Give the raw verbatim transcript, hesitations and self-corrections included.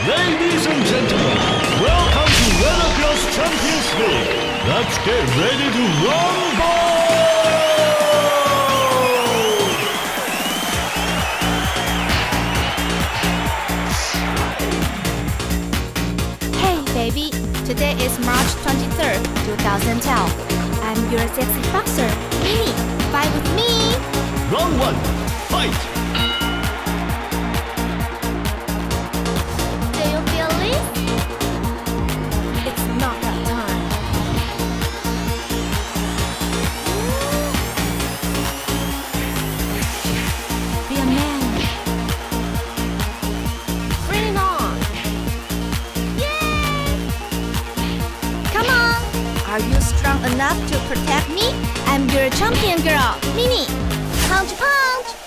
Ladies and gentlemen, welcome to Weather Cross Champions League. Let's get ready to rumble! Hey baby, today is March twenty-third, two thousand twelve. I'm your sexy boxer, Mini. Fight with me! Round one, fight! Are you strong enough to protect me? I'm your champion girl, Mini. Punch, punch!